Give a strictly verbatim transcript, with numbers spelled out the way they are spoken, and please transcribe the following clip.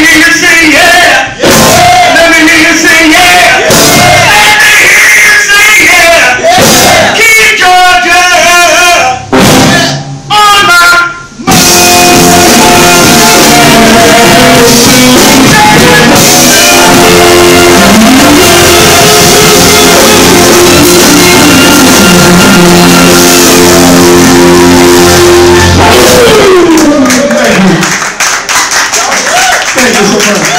hear you say yeah. Yeah. Let me hear you say yeah. Yeah. Let me hear you say yeah. Yeah. Keep Georgia on my Thank you so much.